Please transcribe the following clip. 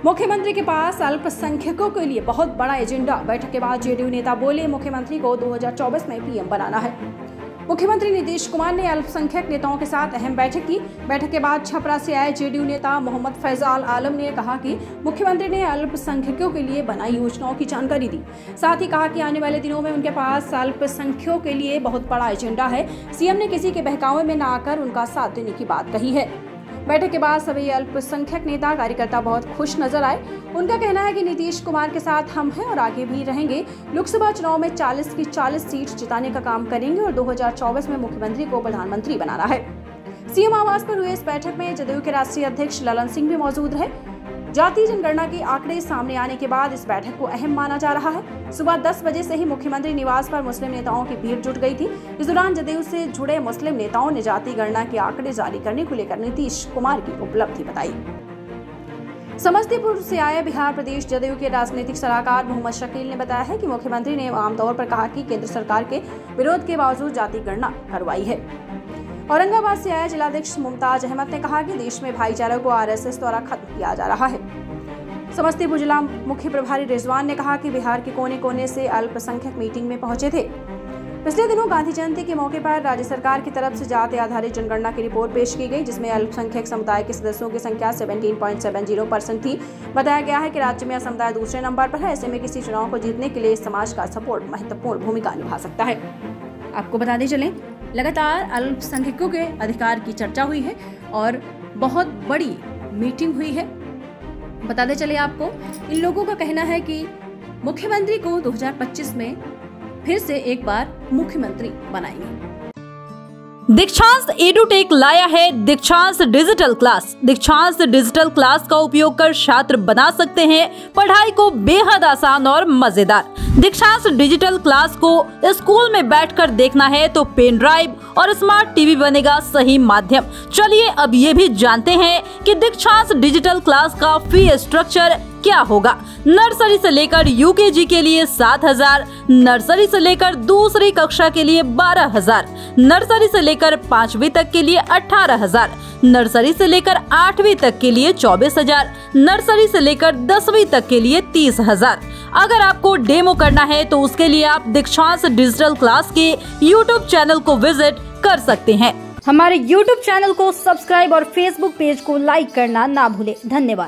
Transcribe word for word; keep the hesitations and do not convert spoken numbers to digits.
मुख्यमंत्री के पास अल्पसंख्यकों के लिए बहुत बड़ा एजेंडा। बैठक के बाद जेडीयू नेता बोले, मुख्यमंत्री को दो हज़ार चौबीस में पीएम बनाना है। मुख्यमंत्री नीतीश कुमार ने अल्पसंख्यक नेताओं के साथ अहम बैठक की। बैठक के बाद छपरा से आए जेडीयू नेता मोहम्मद फैजाल आलम ने कहा कि मुख्यमंत्री ने अल्पसंख्यकों के लिए बनाई योजनाओं की जानकारी दी। साथ ही कहा कि आने वाले दिनों में उनके पास अल्पसंख्यकों के लिए बहुत बड़ा एजेंडा है। सीएम ने किसी के बहकावे में न आकर उनका साथ देने की बात कही है। बैठक के बाद सभी अल्पसंख्यक नेता कार्यकर्ता बहुत खुश नजर आए। उनका कहना है कि नीतीश कुमार के साथ हम हैं और आगे भी रहेंगे। लोकसभा चुनाव में चालीस की चालीस सीट जिताने का काम करेंगे और दो हज़ार चौबीस में मुख्यमंत्री को प्रधानमंत्री बनाना है। सीएम आवास पर हुए इस बैठक में जदयू के राष्ट्रीय अध्यक्ष ललन सिंह भी मौजूद रहे। जाति जनगणना के आंकड़े सामने आने के बाद इस बैठक को अहम माना जा रहा है। सुबह दस बजे से ही मुख्यमंत्री निवास पर मुस्लिम नेताओं की भीड़ जुट गई थी। इस दौरान जदयू से जुड़े मुस्लिम नेताओं ने जाति गणना के आंकड़े जारी करने को लेकर नीतीश कुमार की उपलब्धि बताई। समस्तीपुर से आए बिहार प्रदेश जदयू के राजनीतिक सलाहकार मोहम्मद शकील ने बताया है कि मुख्यमंत्री ने आमतौर पर कहा कि केंद्र सरकार के विरोध के बावजूद जाति गणना करवाई है। औरंगाबाद से आए जिलाध्यक्ष मुमताज अहमद ने कहा कि देश में भाईचारे को आरएसएस द्वारा खत्म किया जा रहा है। समस्तीपुर जिला मुख्य प्रभारी रिजवान ने कहा कि बिहार के कोने कोने से अल्पसंख्यक मीटिंग में पहुंचे थे। पिछले दिनों गांधी जयंती के मौके पर राज्य सरकार की तरफ से जाति आधारित जनगणना की रिपोर्ट पेश की गई, जिसमें अल्पसंख्यक समुदाय के सदस्यों की संख्या सत्रह पॉइंट सात शून्य परसेंट थी। बताया गया है कि राज्य में यह समुदाय दूसरे नंबर पर है। ऐसे में किसी चुनाव को जीतने के लिए समाज का सपोर्ट महत्वपूर्ण भूमिका निभा सकता है। आपको बता दें चलें, लगातार अल्पसंख्यकों के अधिकार की चर्चा हुई है और बहुत बड़ी मीटिंग हुई है। बताते चले आपको, इन लोगों का कहना है कि मुख्यमंत्री को दो हज़ार पच्चीस में फिर से एक बार मुख्यमंत्री बनाएंगे। दीक्षांत एडुटेक लाया है Dikshant digital class. Dikshant digital class का उपयोग कर छात्र बना सकते हैं पढ़ाई को बेहद आसान और मजेदार। दीक्षांत डिजिटल क्लास को स्कूल में बैठकर देखना है तो पेन ड्राइव और स्मार्ट टीवी बनेगा सही माध्यम। चलिए अब ये भी जानते हैं कि दीक्षांत डिजिटल क्लास का फी स्ट्रक्चर क्या होगा। नर्सरी से लेकर यूकेजी के लिए सात हजार, नर्सरी से लेकर दूसरी कक्षा के लिए बारह हजार, नर्सरी से लेकर पांचवी तक के लिए अठारह हजार, नर्सरी से लेकर आठवीं तक के लिए चौबीस हजार, नर्सरी से लेकर दसवीं तक के लिए तीस हजार। अगर आपको डेमो करना है तो उसके लिए आप दीक्षांत डिजिटल क्लास के यूट्यूब चैनल को विजिट कर सकते हैं। हमारे यूट्यूब चैनल को सब्सक्राइब और फेसबुक पेज को लाइक करना ना भूले। धन्यवाद।